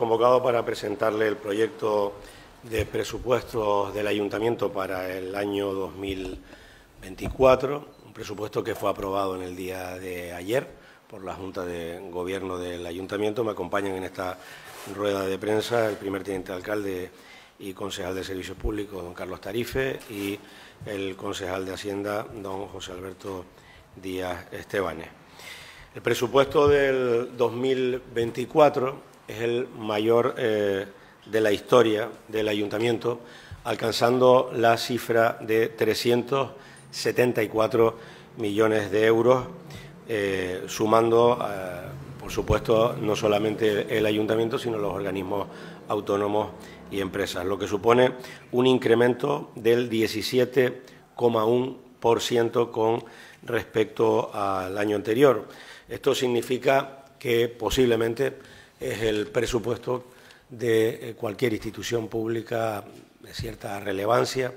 convocado para presentarle el proyecto de presupuestos del Ayuntamiento para el año 2024, un presupuesto que fue aprobado en el día de ayer por la Junta de Gobierno del Ayuntamiento. Me acompañan en esta rueda de prensa el primer teniente de alcalde y concejal de Servicios Públicos, don Carlos Tarife, y el concejal de Hacienda, don José Alberto Díaz Estebanes. El presupuesto del 2024 es el mayor de la historia del Ayuntamiento, alcanzando la cifra de 374 millones de euros, sumando, por supuesto, no solamente el Ayuntamiento, sino los organismos autónomos y empresas, lo que supone un incremento del 17,1% con respecto al año anterior. Esto significa que posiblemente es el presupuesto de cualquier institución pública de cierta relevancia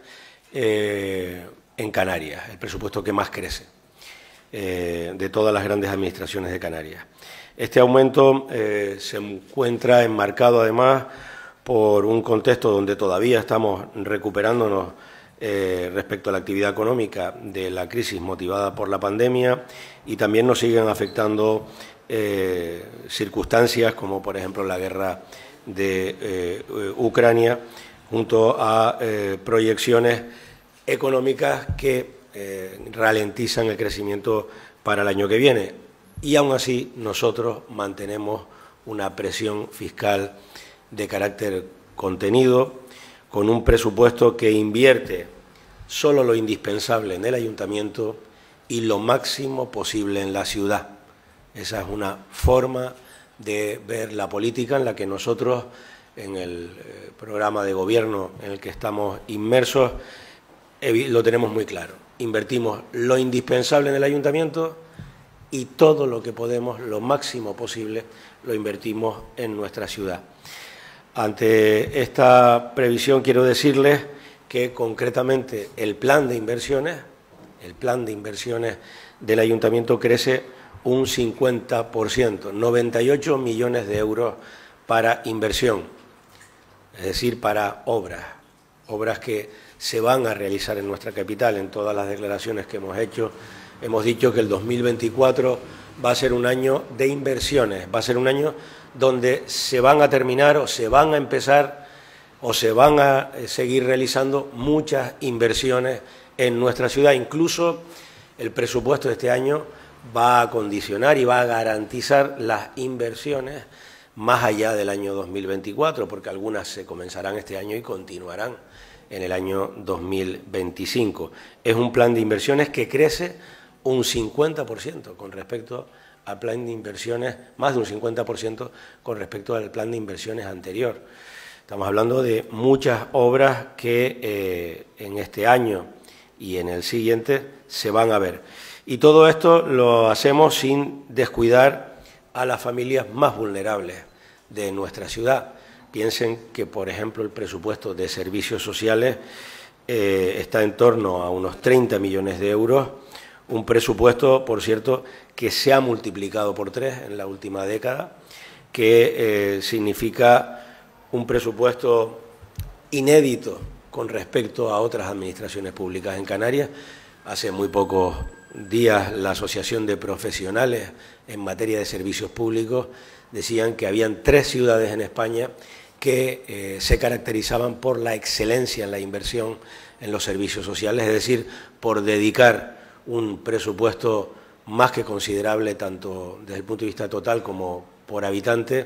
en Canarias, el presupuesto que más crece de todas las grandes administraciones de Canarias. Este aumento se encuentra enmarcado además por un contexto donde todavía estamos recuperándonos respecto a la actividad económica de la crisis motivada por la pandemia, y también nos siguen afectando circunstancias como, por ejemplo, la guerra de Ucrania, junto a proyecciones económicas que ralentizan el crecimiento para el año que viene. Y aún así nosotros mantenemos una presión fiscal de carácter contenido, con un presupuesto que invierte solo lo indispensable en el Ayuntamiento y lo máximo posible en la ciudad. Esa es una forma de ver la política en la que nosotros, en el programa de gobierno en el que estamos inmersos, lo tenemos muy claro. Invertimos lo indispensable en el Ayuntamiento y todo lo que podemos, lo máximo posible, lo invertimos en nuestra ciudad. Ante esta previsión quiero decirles que concretamente el plan de inversiones del Ayuntamiento crece un 50%, 98 millones de euros para inversión, es decir, para obras que se van a realizar en nuestra capital. En todas las declaraciones que hemos hecho, hemos dicho que el 2024 va a ser un año de inversiones, va a ser un año donde se van a terminar o se van a empezar o se van a seguir realizando muchas inversiones en nuestra ciudad. Incluso el presupuesto de este año va a condicionar y va a garantizar las inversiones más allá del año 2024, porque algunas se comenzarán este año y continuarán en el año 2025. Es un plan de inversiones que crece un 50% con respecto al plan de inversiones, más de un 50% con respecto al plan de inversiones anterior. Estamos hablando de muchas obras que en este año y en el siguiente se van a ver. Y todo esto lo hacemos sin descuidar a las familias más vulnerables de nuestra ciudad. Piensen que, por ejemplo, el presupuesto de servicios sociales está en torno a unos 30 millones de euros, un presupuesto, por cierto, que se ha multiplicado por 3 en la última década, que significa un presupuesto inédito con respecto a otras administraciones públicas en Canarias. Hace muy pocos días la Asociación de Profesionales en materia de servicios públicos decían que habían 3 ciudades en España que se caracterizaban por la excelencia en la inversión en los servicios sociales, es decir, por dedicar un presupuesto más que considerable, tanto desde el punto de vista total como por habitante,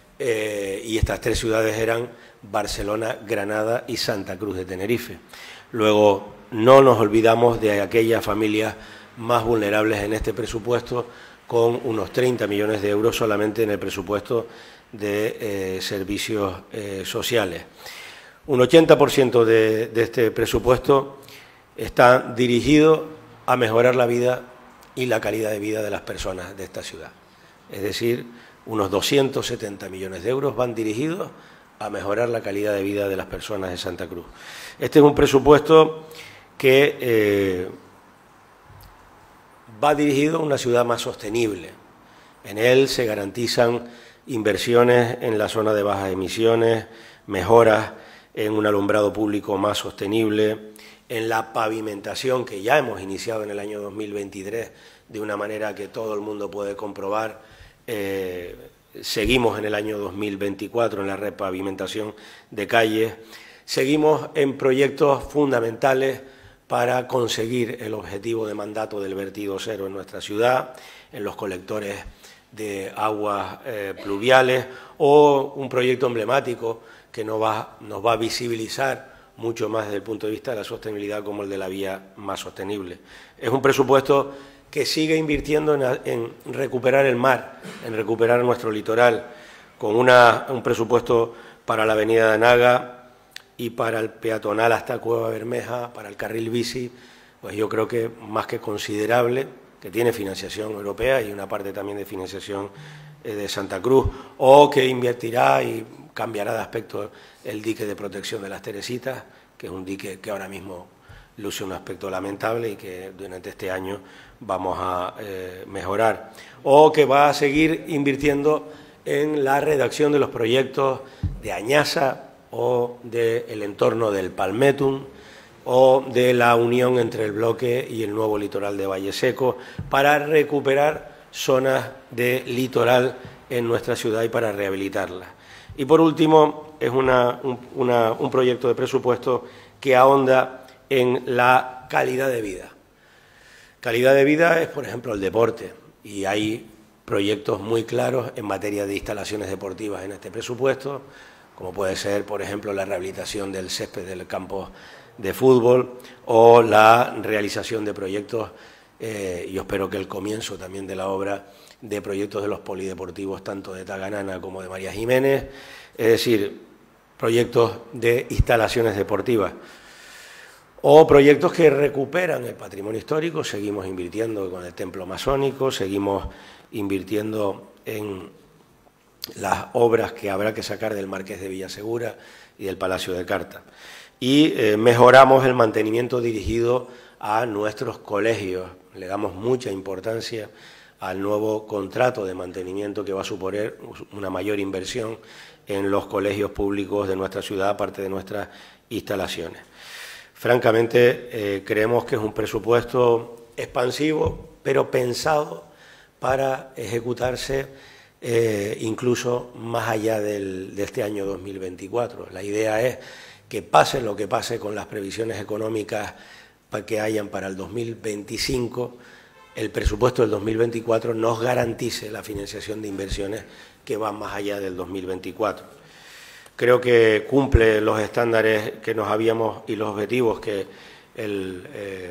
y estas 3 ciudades eran Barcelona, Granada y Santa Cruz de Tenerife. Luego, no nos olvidamos de aquellas familias más vulnerables en este presupuesto, con unos 30 millones de euros solamente en el presupuesto de servicios sociales. Un 80% de este presupuesto está dirigido a mejorar la vida y la calidad de vida de las personas de esta ciudad. Es decir, unos 270 millones de euros van dirigidos a mejorar la calidad de vida de las personas de Santa Cruz. Este es un presupuesto que va dirigido a una ciudad más sostenible. En él se garantizan inversiones en la zona de bajas emisiones, mejoras en un alumbrado público más sostenible, en la pavimentación que ya hemos iniciado en el año 2023 de una manera que todo el mundo puede comprobar. Seguimos en el año 2024 en la repavimentación de calles, seguimos en proyectos fundamentales para conseguir el objetivo de mandato del vertido cero en nuestra ciudad, en los colectores de aguas pluviales, o un proyecto emblemático que nos va a visibilizar mucho más desde el punto de vista de la sostenibilidad como el de la vía más sostenible. Es un presupuesto que sigue invirtiendo en recuperar el mar, en recuperar nuestro litoral, con un presupuesto para la avenida de Anaga y para el peatonal hasta Cueva Bermeja, para el carril bici, pues yo creo que más que considerable, que tiene financiación europea y una parte también de financiación de Santa Cruz, o que invertirá y cambiará de aspecto el dique de protección de las Teresitas, que es un dique que ahora mismo luce un aspecto lamentable y que durante este año vamos a mejorar, o que va a seguir invirtiendo en la redacción de los proyectos de Añasa o del entorno del Palmetum o de la unión entre el bloque y el nuevo litoral de Valle Seco para recuperar zonas de litoral en nuestra ciudad y para rehabilitarlas. Y por último, es un proyecto de presupuesto que ahonda en la calidad de vida. Calidad de vida es, por ejemplo, el deporte, y hay proyectos muy claros en materia de instalaciones deportivas en este presupuesto, como puede ser, por ejemplo, la rehabilitación del césped del campo de fútbol o la realización de proyectos, yo espero que el comienzo también de la obra de proyectos de los polideportivos, tanto de Taganana como de María Jiménez, es decir, proyectos de instalaciones deportivas. O proyectos que recuperan el patrimonio histórico, seguimos invirtiendo con el templo masónico, seguimos invirtiendo en las obras que habrá que sacar del Marqués de Villasegura y del Palacio de Carta. Y mejoramos el mantenimiento dirigido a nuestros colegios, le damos mucha importancia al nuevo contrato de mantenimiento que va a suponer una mayor inversión en los colegios públicos de nuestra ciudad, aparte de nuestras instalaciones. Francamente, creemos que es un presupuesto expansivo, pero pensado para ejecutarse incluso más allá de este año 2024. La idea es que pase lo que pase con las previsiones económicas que hayan para el 2025, el presupuesto del 2024 nos garantice la financiación de inversiones que van más allá del 2024. Creo que cumple los estándares que nos habíamos y los objetivos que el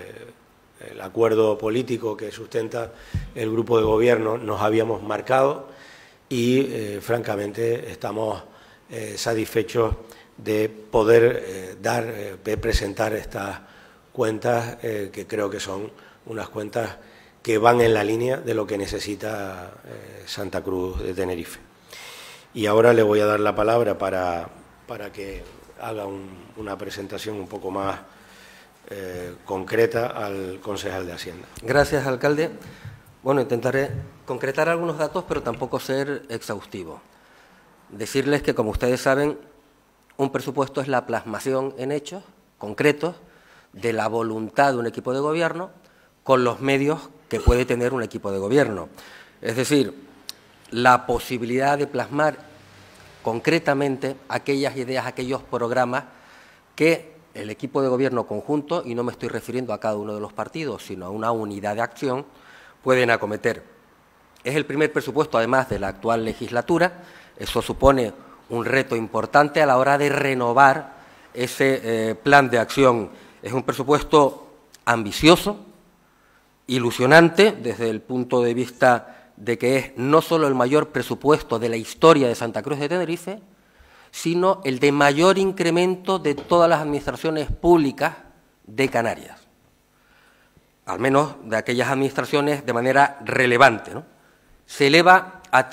acuerdo político que sustenta el grupo de gobierno nos habíamos marcado y, francamente, estamos satisfechos de poder presentar estas cuentas que creo que son unas cuentas que van en la línea de lo que necesita Santa Cruz de Tenerife. Y ahora le voy a dar la palabra para que haga una presentación un poco más concreta al concejal de Hacienda. Gracias, alcalde. Bueno, intentaré concretar algunos datos, pero tampoco ser exhaustivo. Decirles que, como ustedes saben, un presupuesto es la plasmación en hechos concretos de la voluntad de un equipo de gobierno con los medios que puede tener un equipo de gobierno. Es decir, la posibilidad de plasmar concretamente aquellas ideas, aquellos programas que el equipo de gobierno conjunto, y no me estoy refiriendo a cada uno de los partidos, sino a una unidad de acción, pueden acometer. Es el primer presupuesto, además, de la actual legislatura. Eso supone un reto importante a la hora de renovar ese plan de acción. Es un presupuesto ambicioso, ilusionante, desde el punto de vista de que es no solo el mayor presupuesto de la historia de Santa Cruz de Tenerife, sino el de mayor incremento de todas las administraciones públicas de Canarias, al menos de aquellas administraciones de manera relevante, ¿no? Se eleva a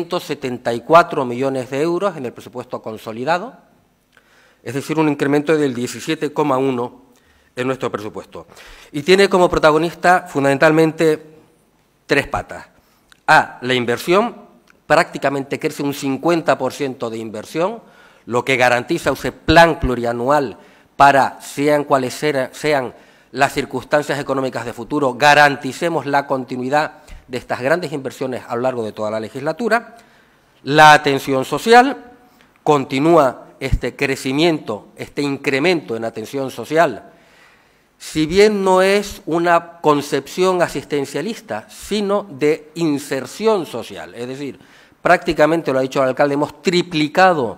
374 millones de euros en el presupuesto consolidado, es decir, un incremento del 17,1% en nuestro presupuesto. Y tiene como protagonista fundamentalmente tres patas. A, la inversión, prácticamente crece un 50% de inversión, lo que garantiza ese plan plurianual para, sean cuales sean las circunstancias económicas de futuro, garanticemos la continuidad de estas grandes inversiones a lo largo de toda la legislatura. La atención social, continúa este crecimiento, este incremento en atención social, si bien no es una concepción asistencialista, sino de inserción social. Es decir, prácticamente, lo ha dicho el alcalde, hemos triplicado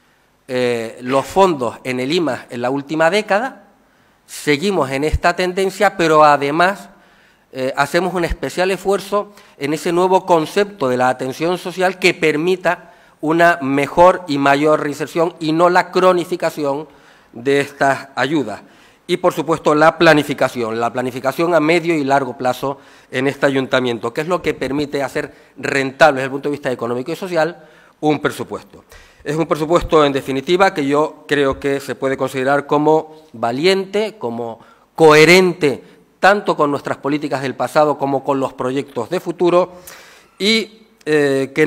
los fondos en el IMAS en la última década, seguimos en esta tendencia, pero además hacemos un especial esfuerzo en ese nuevo concepto de la atención social que permita una mejor y mayor reinserción y no la cronificación de estas ayudas. Y, por supuesto, la planificación a medio y largo plazo en este ayuntamiento, que es lo que permite hacer rentable desde el punto de vista económico y social un presupuesto. Es un presupuesto, en definitiva, que yo creo que se puede considerar como valiente, como coherente, tanto con nuestras políticas del pasado como con los proyectos de futuro, y que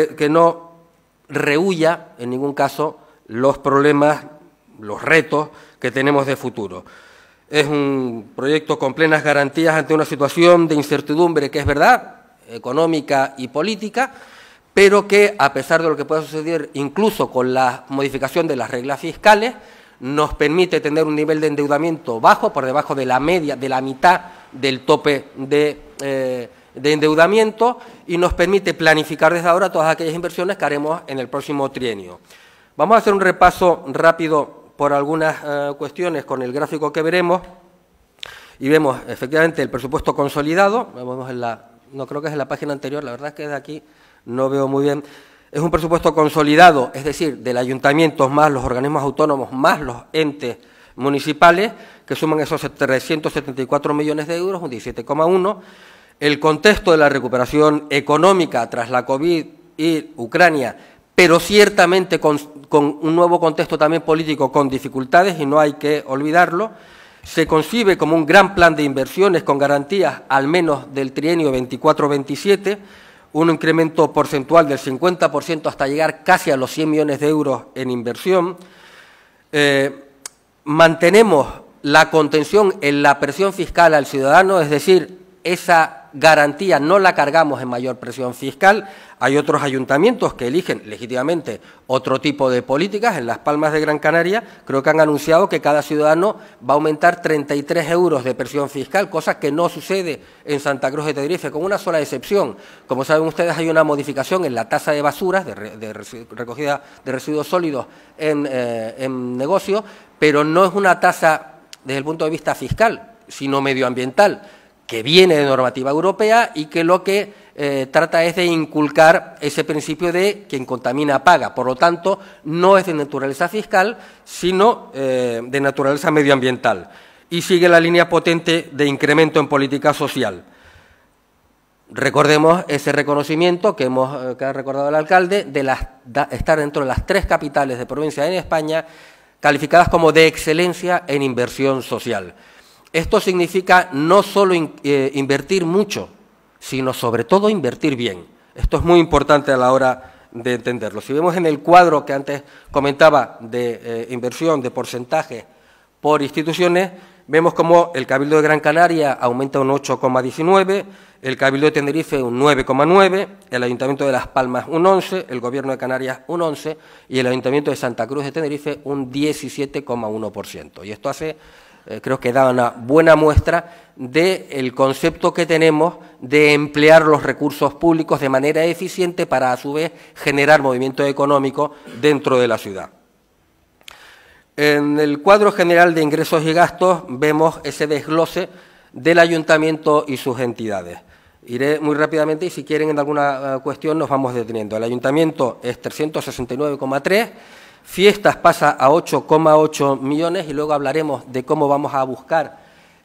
no rehúya, en ningún caso, los problemas, los retos que tenemos de futuro. Es un proyecto con plenas garantías ante una situación de incertidumbre que es verdad, económica y política, pero que, a pesar de lo que pueda suceder, incluso con la modificación de las reglas fiscales, nos permite tener un nivel de endeudamiento bajo, por debajo de la media, de la mitad del tope de endeudamiento, y nos permite planificar desde ahora todas aquellas inversiones que haremos en el próximo trienio. Vamos a hacer un repaso rápido por algunas cuestiones con el gráfico que veremos, y vemos efectivamente el presupuesto consolidado. Vemos no creo que es en la página anterior, la verdad es que de aquí no veo muy bien. Es un presupuesto consolidado, es decir, del ayuntamiento más los organismos autónomos más los entes municipales, que suman esos 374 millones de euros, un 17,1%. El contexto de la recuperación económica tras la COVID y Ucrania, pero ciertamente con un nuevo contexto también político con dificultades, y no hay que olvidarlo, se concibe como un gran plan de inversiones con garantías al menos del trienio 24-27, un incremento porcentual del 50% hasta llegar casi a los 100 millones de euros en inversión. Mantenemos la contención en la presión fiscal al ciudadano, es decir, esa garantía no la cargamos en mayor presión fiscal. Hay otros ayuntamientos que eligen legítimamente otro tipo de políticas. En Las Palmas de Gran Canaria creo que han anunciado que cada ciudadano va a aumentar 33 euros de presión fiscal, cosa que no sucede en Santa Cruz de Tenerife, con una sola excepción. Como saben ustedes, hay una modificación en la tasa de basuras, de recogida de residuos sólidos en negocio, pero no es una tasa desde el punto de vista fiscal, sino medioambiental, que viene de normativa europea y que lo que trata es de inculcar ese principio de quien contamina paga. Por lo tanto, no es de naturaleza fiscal, sino de naturaleza medioambiental. Y sigue la línea potente de incremento en política social. Recordemos ese reconocimiento que ha recordado el alcalde de estar dentro de las 3 capitales de provincia en España calificadas como de excelencia en inversión social. Esto significa no solo invertir mucho, sino sobre todo invertir bien. Esto es muy importante a la hora de entenderlo. Si vemos en el cuadro que antes comentaba de inversión, de porcentaje por instituciones, vemos como el Cabildo de Gran Canaria aumenta un 8,19%, el Cabildo de Tenerife un 9,9%, el Ayuntamiento de Las Palmas un 11%, el Gobierno de Canarias un 11% y el Ayuntamiento de Santa Cruz de Tenerife un 17,1%. Y esto hace... creo que da una buena muestra del concepto que tenemos de emplear los recursos públicos de manera eficiente para, a su vez, generar movimiento económico dentro de la ciudad. En el cuadro general de ingresos y gastos vemos ese desglose del ayuntamiento y sus entidades. Iré muy rápidamente y, si quieren, en alguna cuestión nos vamos deteniendo. El ayuntamiento es 369,3%. Fiestas pasa a 8,8 millones y luego hablaremos de cómo vamos a buscar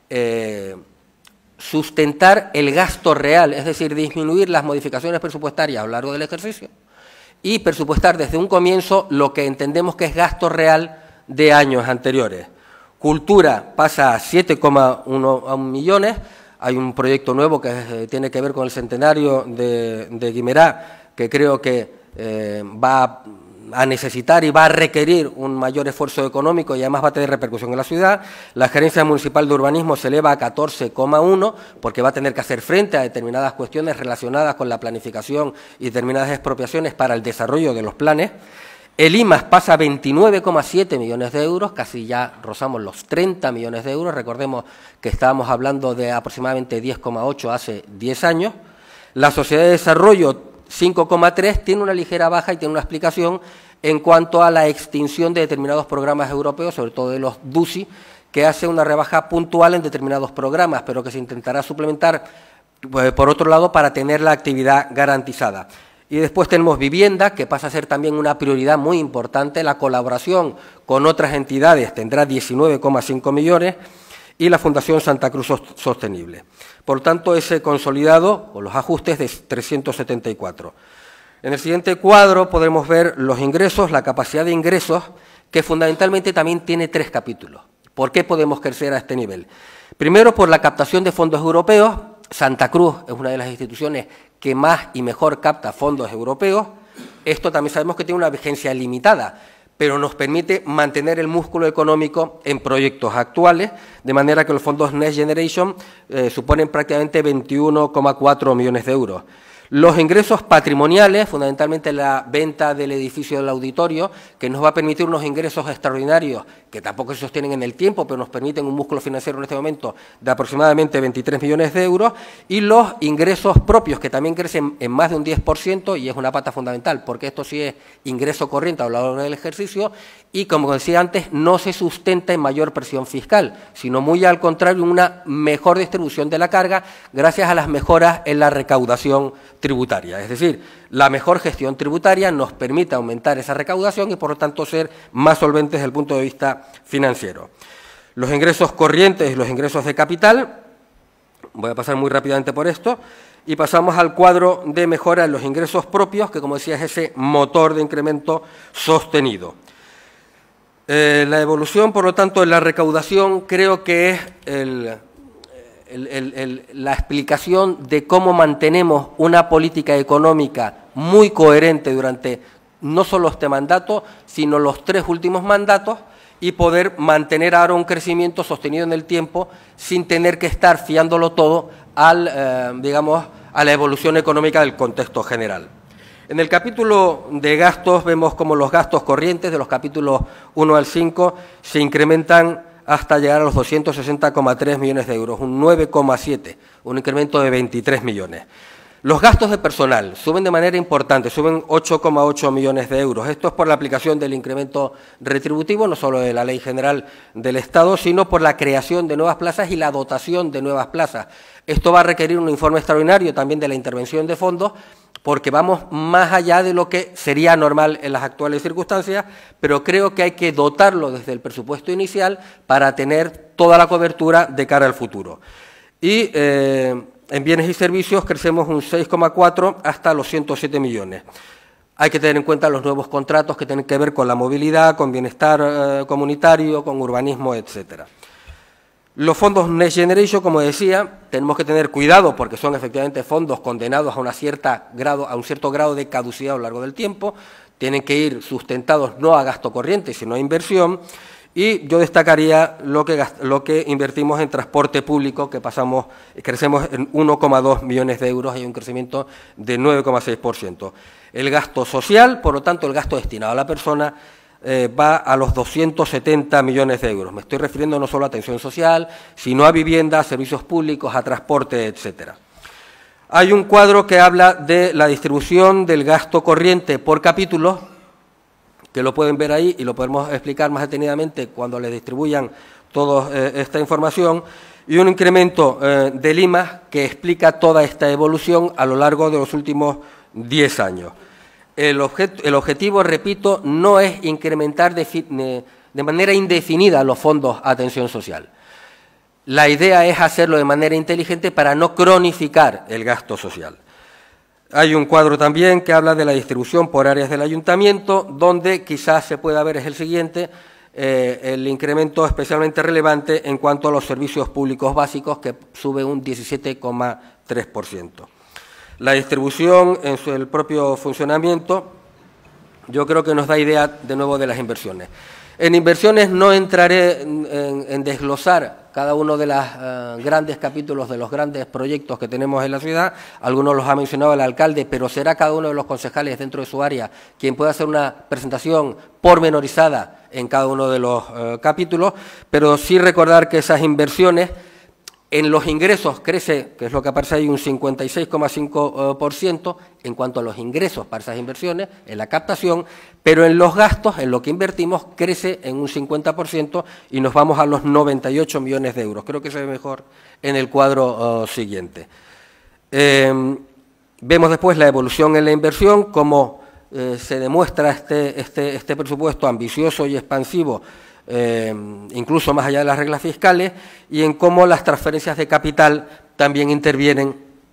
sustentar el gasto real, es decir, disminuir las modificaciones presupuestarias a lo largo del ejercicio y presupuestar desde un comienzo lo que entendemos que es gasto real de años anteriores. Cultura pasa a 7,1 millones, hay un proyecto nuevo que tiene que ver con el centenario de Guimerá, que creo que va a necesitar y va a requerir un mayor esfuerzo económico y además va a tener repercusión en la ciudad. La gerencia municipal de urbanismo se eleva a 14,1 porque va a tener que hacer frente a determinadas cuestiones relacionadas con la planificación y determinadas expropiaciones para el desarrollo de los planes. El IMAS pasa a 29,7 millones de euros, casi ya rozamos los 30 millones de euros. Recordemos que estábamos hablando de aproximadamente 10,8 hace 10 años. La Sociedad de Desarrollo, 5,3, tiene una ligera baja y tiene una explicación en cuanto a la extinción de determinados programas europeos, sobre todo de los DUCI, que hace una rebaja puntual en determinados programas, pero que se intentará suplementar, por otro lado, para tener la actividad garantizada. Y después tenemos vivienda, que pasa a ser también una prioridad muy importante. La colaboración con otras entidades tendrá 19,5 millones y la Fundación Santa Cruz Sostenible. Por tanto, ese consolidado, o los ajustes, de 374. En el siguiente cuadro podemos ver los ingresos, la capacidad de ingresos, que fundamentalmente también tiene 3 capítulos. ¿Por qué podemos crecer a este nivel? Primero, por la captación de fondos europeos. Santa Cruz es una de las instituciones que más y mejor capta fondos europeos. Esto también sabemos que tiene una vigencia limitada, pero nos permite mantener el músculo económico en proyectos actuales, de manera que los fondos Next Generation suponen prácticamente 21,4 millones de euros. Los ingresos patrimoniales, fundamentalmente la venta del edificio del auditorio, que nos va a permitir unos ingresos extraordinarios, que tampoco se sostienen en el tiempo, pero nos permiten un músculo financiero en este momento de aproximadamente 23 millones de euros, y los ingresos propios, que también crecen en más de un 10%, y es una pata fundamental, porque esto sí es ingreso corriente a lo largo del ejercicio, y como decía antes, no se sustenta en mayor presión fiscal, sino muy al contrario, una mejor distribución de la carga, gracias a las mejoras en la recaudación tributaria. Es decir, la mejor gestión tributaria nos permite aumentar esa recaudación y, por lo tanto, ser más solventes desde el punto de vista financiero. Los ingresos corrientes y los ingresos de capital, voy a pasar muy rápidamente por esto, y pasamos al cuadro de mejora en los ingresos propios, que, como decía, es ese motor de incremento sostenido. La evolución, por lo tanto, en la recaudación creo que es la explicación de cómo mantenemos una política económica muy coherente durante no solo este mandato, sino los 3 últimos mandatos, y poder mantener ahora un crecimiento sostenido en el tiempo sin tener que estar fiándolo todo digamos, a la evolución económica del contexto general. En el capítulo de gastos vemos como los gastos corrientes de los capítulos 1 al 5 se incrementan hasta llegar a los 260,3 millones de euros, un 9,7, un incremento de 23 millones. Los gastos de personal suben de manera importante, suben 8,8 millones de euros. Esto es por la aplicación del incremento retributivo, no solo de la Ley General del Estado, sino por la creación de nuevas plazas y la dotación de nuevas plazas. Esto va a requerir un informe extraordinario también de la intervención de fondos, porque vamos más allá de lo que sería normal en las actuales circunstancias, pero creo que hay que dotarlo desde el presupuesto inicial para tener toda la cobertura de cara al futuro. Y en bienes y servicios crecemos un 6,4 hasta los 107 millones. Hay que tener en cuenta los nuevos contratos que tienen que ver con la movilidad, con bienestar comunitario, con urbanismo, etcétera. Los fondos Next Generation, como decía, tenemos que tener cuidado porque son efectivamente fondos condenados a un cierto grado de caducidad a lo largo del tiempo, tienen que ir sustentados no a gasto corriente, sino a inversión, y yo destacaría lo que invertimos en transporte público, que crecemos en 1,2 millones de euros, hay un crecimiento de 9,6%. El gasto social, por lo tanto, el gasto destinado a la persona, va a los 270 millones de euros. Me estoy refiriendo no solo a atención social, sino a vivienda, a servicios públicos, a transporte, etcétera. Hay un cuadro que habla de la distribución del gasto corriente por capítulos, que lo pueden ver ahí y lo podemos explicar más detenidamente cuando les distribuyan toda esta información, y un incremento del IMAS que explica toda esta evolución a lo largo de los últimos 10 años. El objetivo, repito, no es incrementar de manera indefinida los fondos a atención social. La idea es hacerlo de manera inteligente para no cronificar el gasto social. Hay un cuadro también que habla de la distribución por áreas del ayuntamiento, donde quizás se pueda ver es el siguiente, el incremento especialmente relevante en cuanto a los servicios públicos básicos, que sube un 17,3%. La distribución en el propio funcionamiento, yo creo que nos da idea de nuevo de las inversiones. En inversiones no entraré en desglosar cada uno de los grandes capítulos de los grandes proyectos que tenemos en la ciudad. Algunos los ha mencionado el alcalde, pero será cada uno de los concejales dentro de su área quien pueda hacer una presentación pormenorizada en cada uno de los capítulos, pero sí recordar que esas inversiones en los ingresos crece, que es lo que aparece ahí, un 56,5% en cuanto a los ingresos para esas inversiones, en la captación, pero en los gastos, en lo que invertimos, crece en un 50% y nos vamos a los 98 millones de euros. Creo que se ve mejor en el cuadro siguiente. Vemos después la evolución en la inversión, cómo se demuestra este presupuesto ambicioso y expansivo, incluso más allá de las reglas fiscales, y en cómo las transferencias de capital también intervienen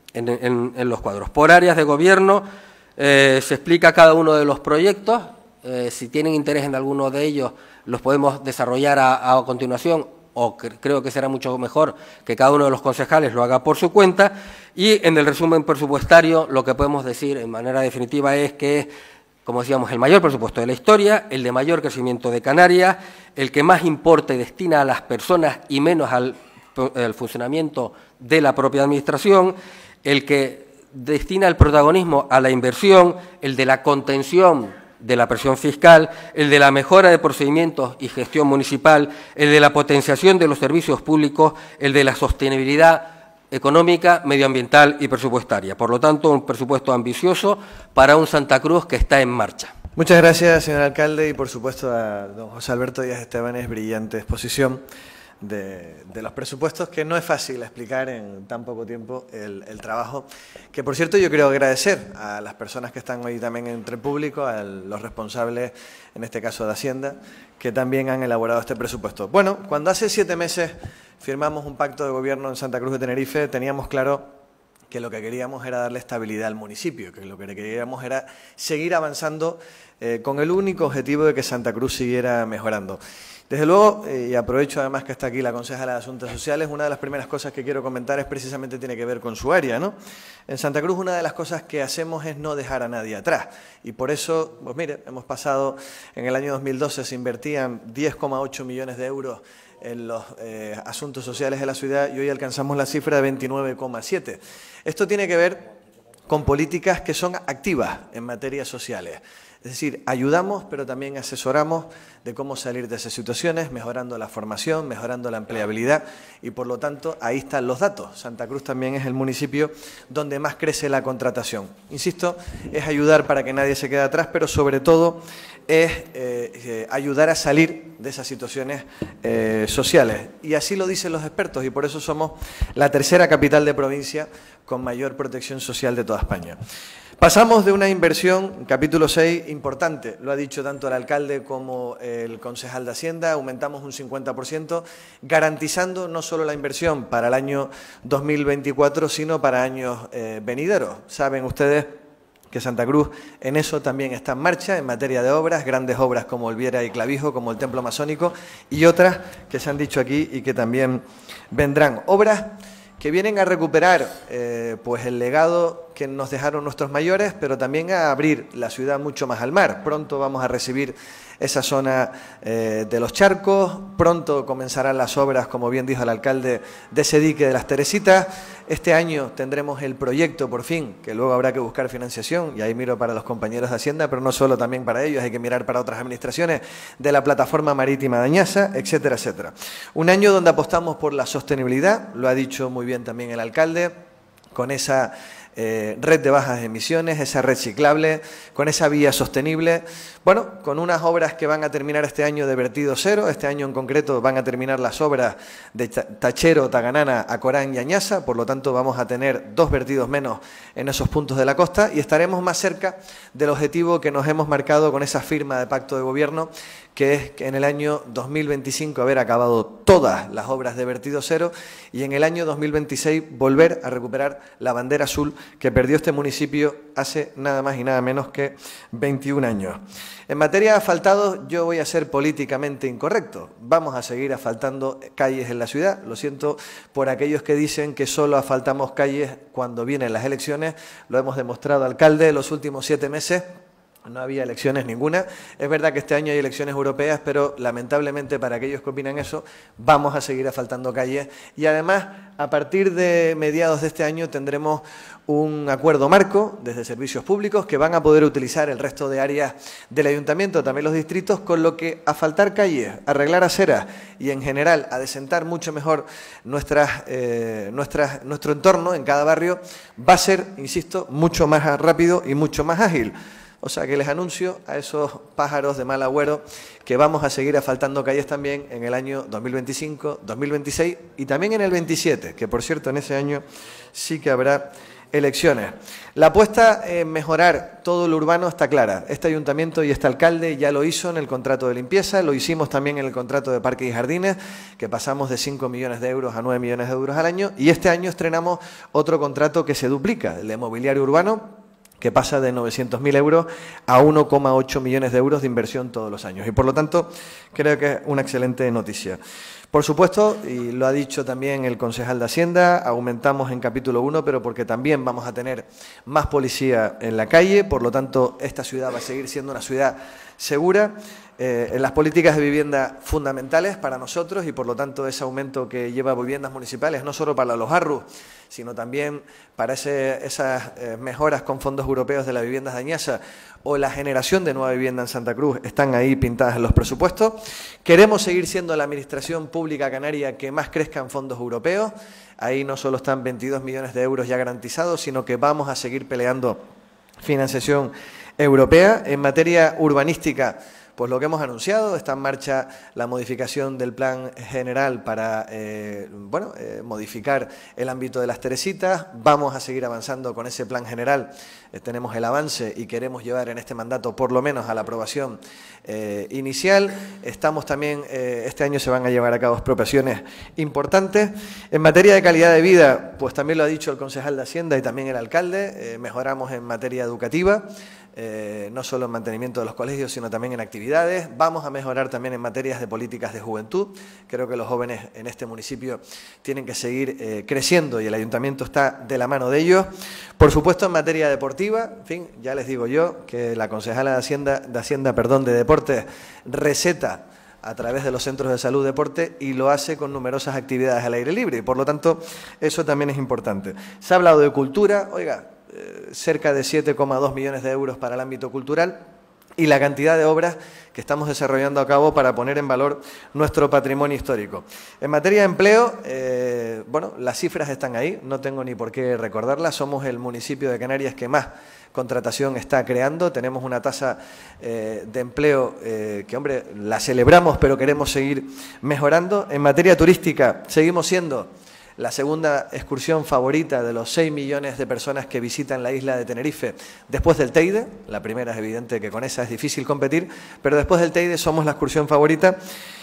en los cuadros. Por áreas de gobierno se explica cada uno de los proyectos. Si tienen interés en alguno de ellos, los podemos desarrollar a continuación, o creo que será mucho mejor que cada uno de los concejales lo haga por su cuenta. Y en el resumen presupuestario lo que podemos decir en manera definitiva es que es, como decíamos, el mayor presupuesto de la historia, el de mayor crecimiento de Canarias, el que más importa y destina a las personas y menos al funcionamiento de la propia administración, el que destina el protagonismo a la inversión, el de la contención de la presión fiscal, el de la mejora de procedimientos y gestión municipal, el de la potenciación de los servicios públicos, el de la sostenibilidad económica, medioambiental y presupuestaria. Por lo tanto, un presupuesto ambicioso para un Santa Cruz que está en marcha. Muchas gracias, señor alcalde, y por supuesto a don José Alberto Díaz Estebanes, brillante exposición de los presupuestos, que no es fácil explicar en tan poco tiempo el trabajo, que por cierto yo quiero agradecer a las personas que están hoy también entre el público, a los responsables, en este caso de Hacienda, que también han elaborado este presupuesto. Bueno, cuando hace 7 meses firmamos un pacto de gobierno en Santa Cruz de Tenerife, teníamos claro que lo que queríamos era darle estabilidad al municipio, que lo que queríamos era seguir avanzando con el único objetivo de que Santa Cruz siguiera mejorando. Desde luego, y aprovecho además que está aquí la concejala de Asuntos Sociales, una de las primeras cosas que quiero comentar es precisamente tiene que ver con su área, ¿no? En Santa Cruz una de las cosas que hacemos es no dejar a nadie atrás, y por eso, pues mire, hemos pasado, en el año 2012 se invertían 10,8 millones de euros en los asuntos sociales de la ciudad y hoy alcanzamos la cifra de 29,7. Esto tiene que ver con políticas que son activas en materias sociales. Es decir, ayudamos, pero también asesoramos de cómo salir de esas situaciones, mejorando la formación, mejorando la empleabilidad y, por lo tanto, ahí están los datos. Santa Cruz también es el municipio donde más crece la contratación. Insisto, es ayudar para que nadie se quede atrás, pero sobre todo es ayudar a salir de esas situaciones sociales. Y así lo dicen los expertos y por eso somos la tercera capital de provincia con mayor protección social de toda España. Pasamos de una inversión, capítulo 6, importante, lo ha dicho tanto el alcalde como el concejal de Hacienda, aumentamos un 50%, garantizando no solo la inversión para el año 2024, sino para años venideros. Saben ustedes que Santa Cruz en eso también está en marcha, en materia de obras, grandes obras como Olviera y Clavijo, como el Templo Masónico, y otras que se han dicho aquí y que también vendrán. Obras que vienen a recuperar pues el legado que nos dejaron nuestros mayores, pero también a abrir la ciudad mucho más al mar. Pronto vamos a recibir esa zona de los charcos, pronto comenzarán las obras, como bien dijo el alcalde, de ese dique de las Teresitas. Este año tendremos el proyecto, por fin, que luego habrá que buscar financiación, y ahí miro para los compañeros de Hacienda, pero no solo también para ellos, hay que mirar para otras administraciones, de la plataforma marítima de Añasa, etcétera, etcétera. Un año donde apostamos por la sostenibilidad, lo ha dicho muy bien también el alcalde, con esa red de bajas emisiones, esa red ciclable, con esa vía sostenible, bueno, con unas obras que van a terminar este año de vertido cero, este año en concreto van a terminar las obras de Tachero, Taganana, Acorán y Añasa, por lo tanto vamos a tener 2 vertidos menos en esos puntos de la costa y estaremos más cerca del objetivo que nos hemos marcado con esa firma de pacto de gobierno, que es que en el año 2025 haber acabado todas las obras de vertido cero y en el año 2026 volver a recuperar la bandera azul que perdió este municipio hace nada más y nada menos que 21 años. En materia de asfaltado, yo voy a ser políticamente incorrecto. Vamos a seguir asfaltando calles en la ciudad. Lo siento por aquellos que dicen que solo asfaltamos calles cuando vienen las elecciones. Lo hemos demostrado, alcalde, en los últimos 7 meses. No había elecciones ninguna. Es verdad que este año hay elecciones europeas, pero lamentablemente para aquellos que opinan eso, vamos a seguir asfaltando calles. Y además, a partir de mediados de este año tendremos un acuerdo marco desde servicios públicos que van a poder utilizar el resto de áreas del ayuntamiento, también los distritos, con lo que asfaltar calles, arreglar aceras y en general adecentar mucho mejor nuestro entorno en cada barrio va a ser, insisto, mucho más rápido y mucho más ágil. O sea que les anuncio a esos pájaros de mal agüero que vamos a seguir asfaltando calles también en el año 2025, 2026 y también en el 27, que por cierto en ese año sí que habrá elecciones. La apuesta en mejorar todo lo urbano está clara. Este ayuntamiento y este alcalde ya lo hizo en el contrato de limpieza, lo hicimos también en el contrato de parques y jardines, que pasamos de 5 millones de euros a 9 millones de euros al año, y este año estrenamos otro contrato que se duplica, el de mobiliario urbano, que pasa de 900.000 euros a 1,8 millones de euros de inversión todos los años. Y por lo tanto, creo que es una excelente noticia. Por supuesto, y lo ha dicho también el concejal de Hacienda, aumentamos en capítulo 1, pero porque también vamos a tener más policía en la calle, por lo tanto, esta ciudad va a seguir siendo una ciudad segura. En las políticas de vivienda fundamentales para nosotros y por lo tanto ese aumento que lleva viviendas municipales no solo para los ARRU, sino también para esas mejoras con fondos europeos de las viviendas de Añasa o la generación de nueva vivienda en Santa Cruz están ahí pintadas en los presupuestos. Queremos seguir siendo la administración pública canaria que más crezca en fondos europeos. Ahí no solo están 22 millones de euros ya garantizados, sino que vamos a seguir peleando financiación europea. En materia urbanística, pues lo que hemos anunciado, está en marcha la modificación del plan general para modificar el ámbito de las Teresitas. Vamos a seguir avanzando con ese plan general. Tenemos el avance y queremos llevar en este mandato por lo menos a la aprobación inicial. Estamos también, este año se van a llevar a cabo expropiaciones importantes. En materia de calidad de vida, pues también lo ha dicho el concejal de Hacienda y también el alcalde, mejoramos en materia educativa. No solo en mantenimiento de los colegios, sino también en actividades. Vamos a mejorar también en materias de políticas de juventud. Creo que los jóvenes en este municipio tienen que seguir creciendo y el ayuntamiento está de la mano de ellos. Por supuesto, en materia deportiva, en fin, ya les digo yo que la concejala de Deportes receta a través de los centros de salud deporte y lo hace con numerosas actividades al aire libre y por lo tanto eso también es importante. Se ha hablado de cultura, oiga, cerca de 7,2 millones de euros para el ámbito cultural y la cantidad de obras que estamos desarrollando a cabo para poner en valor nuestro patrimonio histórico. En materia de empleo, las cifras están ahí, no tengo ni por qué recordarlas, somos el municipio de Canarias que más contratación está creando, tenemos una tasa de empleo que, hombre, la celebramos, pero queremos seguir mejorando. En materia turística, seguimos siendo la segunda excursión favorita de los 6 millones de personas que visitan la isla de Tenerife después del Teide. La primera es evidente que con esa es difícil competir, pero después del Teide somos la excursión favorita.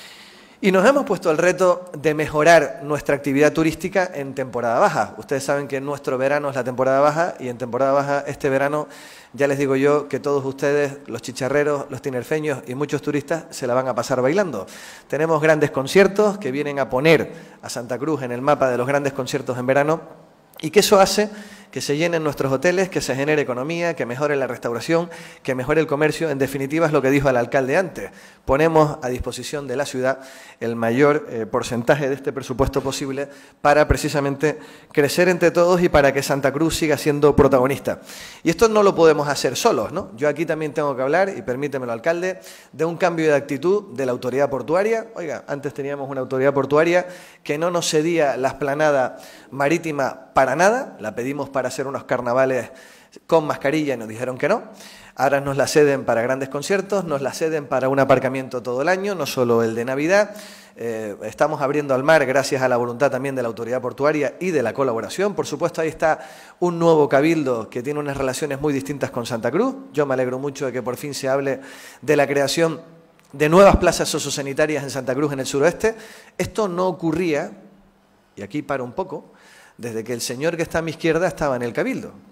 Y nos hemos puesto el reto de mejorar nuestra actividad turística en temporada baja. Ustedes saben que nuestro verano es la temporada baja y en temporada baja este verano ya les digo yo que todos ustedes, los chicharreros, los tinerfeños y muchos turistas se la van a pasar bailando. Tenemos grandes conciertos que vienen a poner a Santa Cruz en el mapa de los grandes conciertos en verano y que eso hace que se llenen nuestros hoteles, que se genere economía, que mejore la restauración, que mejore el comercio. En definitiva, es lo que dijo el alcalde antes. Ponemos a disposición de la ciudad el mayor porcentaje de este presupuesto posible para precisamente crecer entre todos y para que Santa Cruz siga siendo protagonista. Y esto no lo podemos hacer solos, ¿no? Yo aquí también tengo que hablar, y permítemelo, alcalde, de un cambio de actitud de la autoridad portuaria. Oiga, antes teníamos una autoridad portuaria que no nos cedía la esplanada marítima para nada, la pedimos para hacer unos carnavales con mascarilla y nos dijeron que no. Ahora nos la ceden para grandes conciertos, nos la ceden para un aparcamiento todo el año, no solo el de Navidad. Estamos abriendo al mar gracias a la voluntad también de la autoridad portuaria y de la colaboración. Por supuesto, ahí está un nuevo cabildo que tiene unas relaciones muy distintas con Santa Cruz. Yo me alegro mucho de que por fin se hable de la creación de nuevas plazas sociosanitarias en Santa Cruz, en el suroeste. Esto no ocurría, y aquí paro un poco, desde que el señor que está a mi izquierda estaba en el cabildo,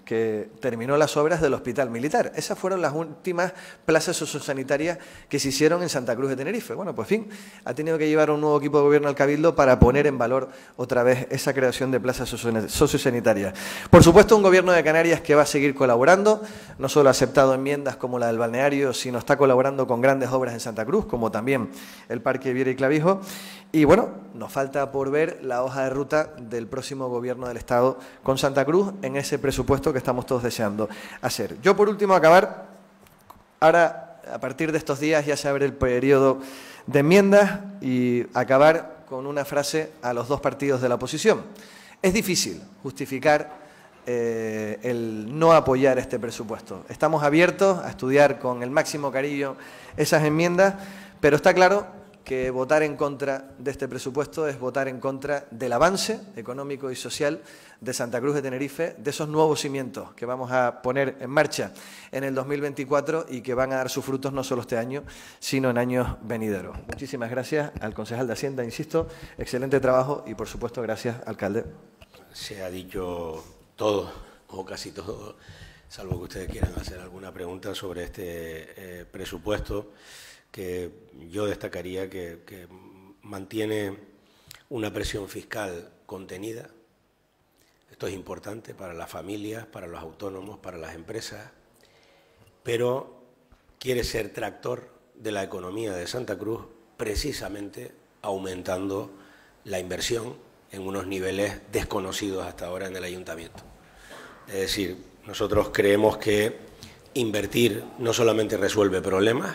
que terminó las obras del Hospital Militar. Esas fueron las últimas plazas sociosanitarias que se hicieron en Santa Cruz de Tenerife. Bueno, pues en fin, ha tenido que llevar un nuevo equipo de gobierno al Cabildo para poner en valor otra vez esa creación de plazas sociosanitarias. Por supuesto, un gobierno de Canarias que va a seguir colaborando, no solo ha aceptado enmiendas como la del balneario, sino está colaborando con grandes obras en Santa Cruz, como también el Parque Viera y Clavijo. Y bueno, nos falta por ver la hoja de ruta del próximo gobierno del Estado con Santa Cruz en ese presupuesto que estamos todos deseando hacer. Yo, por último, acabar, ahora, a partir de estos días, ya se abre el periodo de enmiendas y acabar con una frase a los dos partidos de la oposición. Es difícil justificar el no apoyar este presupuesto. Estamos abiertos a estudiar con el máximo cariño esas enmiendas, pero está claro que votar en contra de este presupuesto es votar en contra del avance económico y social de Santa Cruz de Tenerife, de esos nuevos cimientos que vamos a poner en marcha en el 2024 y que van a dar sus frutos no solo este año, sino en años venideros. Muchísimas gracias al concejal de Hacienda, insisto, excelente trabajo y, por supuesto, gracias, alcalde. Se ha dicho todo, o casi todo, salvo que ustedes quieran hacer alguna pregunta sobre este presupuesto, que yo destacaría que mantiene una presión fiscal contenida. Esto es importante para las familias, para los autónomos, para las empresas, pero quiere ser tractor de la economía de Santa Cruz precisamente aumentando la inversión en unos niveles desconocidos hasta ahora en el ayuntamiento. Es decir, nosotros creemos que invertir no solamente resuelve problemas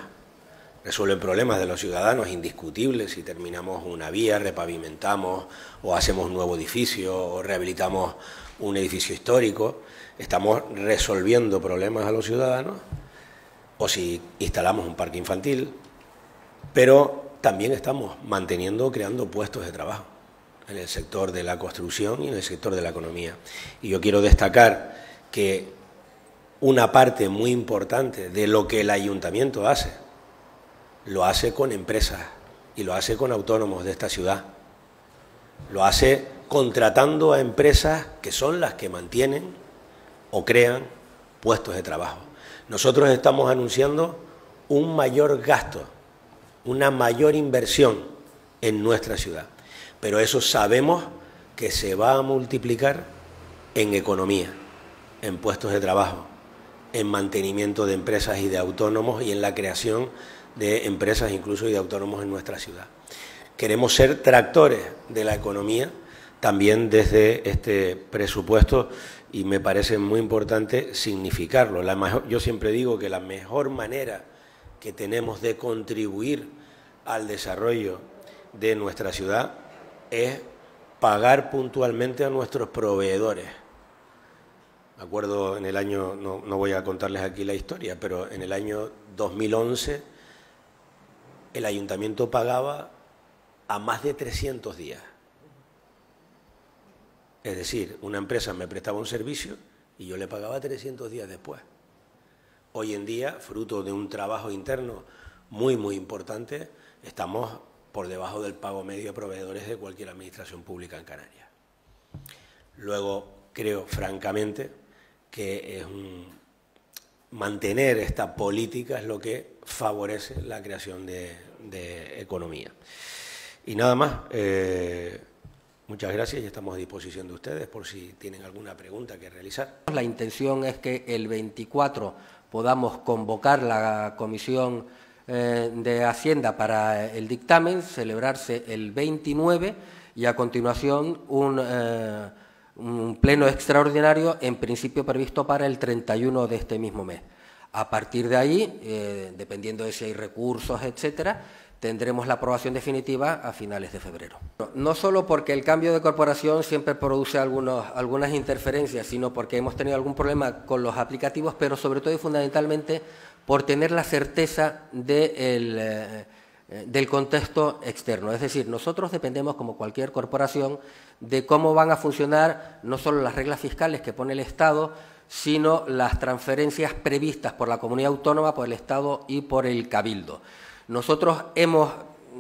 de los ciudadanos indiscutibles, si terminamos una vía, repavimentamos o hacemos un nuevo edificio o rehabilitamos un edificio histórico, estamos resolviendo problemas a los ciudadanos, o si instalamos un parque infantil, pero también estamos manteniendo o creando puestos de trabajo en el sector de la construcción y en el sector de la economía. Y yo quiero destacar que una parte muy importante de lo que el ayuntamiento hace, lo hace con empresas y lo hace con autónomos de esta ciudad. Lo hace contratando a empresas que son las que mantienen o crean puestos de trabajo. Nosotros estamos anunciando un mayor gasto, una mayor inversión en nuestra ciudad, pero eso sabemos que se va a multiplicar en economía, en puestos de trabajo, en mantenimiento de empresas y de autónomos y en la creación de empresas incluso y de autónomos en nuestra ciudad. Queremos ser tractores de la economía también desde este presupuesto y me parece muy importante significarlo. Yo siempre digo que la mejor manera que tenemos de contribuir al desarrollo de nuestra ciudad es pagar puntualmente a nuestros proveedores. Me acuerdo en el año, no voy a contarles aquí la historia, pero en el año 2011 el ayuntamiento pagaba a más de 300 días. Es decir, una empresa me prestaba un servicio y yo le pagaba 300 días después. Hoy en día, fruto de un trabajo interno muy, muy importante, estamos por debajo del pago medio a proveedores de cualquier administración pública en Canarias. Luego, creo francamente que mantener esta política es lo que favorece la creación de economía. Y nada más, muchas gracias y estamos a disposición de ustedes por si tienen alguna pregunta que realizar. La intención es que el 24 podamos convocar la Comisión de Hacienda para el dictamen, celebrarse el 29 y a continuación un pleno extraordinario en principio previsto para el 31 de este mismo mes. A partir de ahí, dependiendo de si hay recursos, etcétera, tendremos la aprobación definitiva a finales de febrero. No solo porque el cambio de corporación siempre produce algunas interferencias, sino porque hemos tenido algún problema con los aplicativos, pero sobre todo y fundamentalmente por tener la certeza del contexto externo. Es decir, nosotros dependemos, como cualquier corporación, de cómo van a funcionar no solo las reglas fiscales que pone el Estado, sino las transferencias previstas por la comunidad autónoma, por el Estado y por el Cabildo. Nosotros hemos,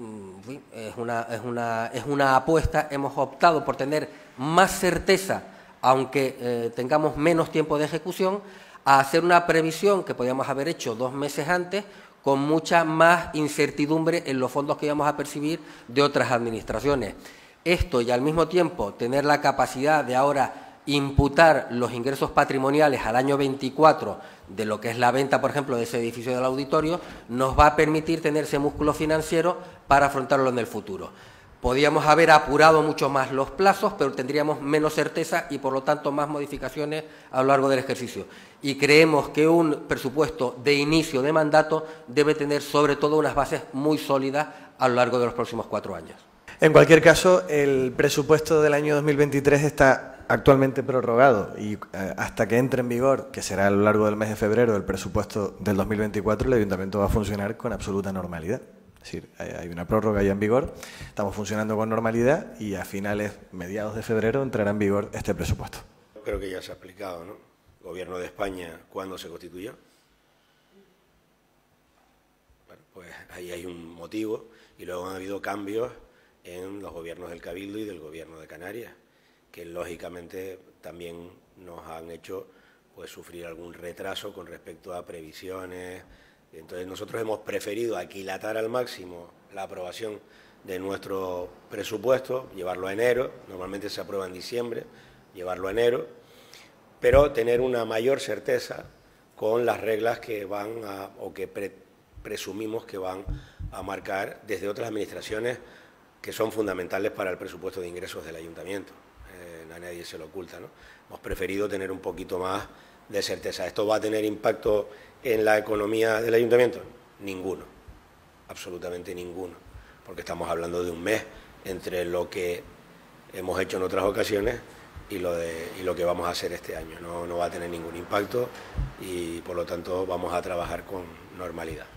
es una apuesta, hemos optado por tener más certeza aunque tengamos menos tiempo de ejecución, a hacer una previsión que podíamos haber hecho 2 meses antes, con mucha más incertidumbre en los fondos que íbamos a percibir de otras administraciones. Esto y al mismo tiempo tener la capacidad de ahora imputar los ingresos patrimoniales al año 24 de lo que es la venta, por ejemplo, de ese edificio del auditorio, nos va a permitir tener ese músculo financiero para afrontarlo en el futuro. Podíamos haber apurado mucho más los plazos, pero tendríamos menos certeza y, por lo tanto, más modificaciones a lo largo del ejercicio. Y creemos que un presupuesto de inicio de mandato debe tener, sobre todo, unas bases muy sólidas a lo largo de los próximos 4 años. En cualquier caso, el presupuesto del año 2023 está actualmente prorrogado y hasta que entre en vigor, que será a lo largo del mes de febrero, el presupuesto del 2024, el Ayuntamiento va a funcionar con absoluta normalidad. Es decir, hay una prórroga ya en vigor, estamos funcionando con normalidad y a mediados de febrero, entrará en vigor este presupuesto. Creo que ya se ha explicado, ¿no? El Gobierno de España, ¿cuándo se constituyó? Bueno, pues ahí hay un motivo y luego han habido cambios en los gobiernos del Cabildo y del Gobierno de Canarias, que lógicamente también nos han hecho pues sufrir algún retraso con respecto a previsiones. Entonces nosotros hemos preferido aquilatar al máximo la aprobación de nuestro presupuesto, llevarlo a enero, normalmente se aprueba en diciembre, llevarlo a enero, pero tener una mayor certeza con las reglas que van a, o que presumimos que van a marcar desde otras administraciones que son fundamentales para el presupuesto de ingresos del Ayuntamiento. A nadie se lo oculta, ¿no? Hemos preferido tener un poquito más de certeza. ¿Esto va a tener impacto en la economía del Ayuntamiento? Ninguno, absolutamente ninguno, porque estamos hablando de un mes entre lo que hemos hecho en otras ocasiones y lo que vamos a hacer este año. No va a tener ningún impacto y, por lo tanto, vamos a trabajar con normalidad.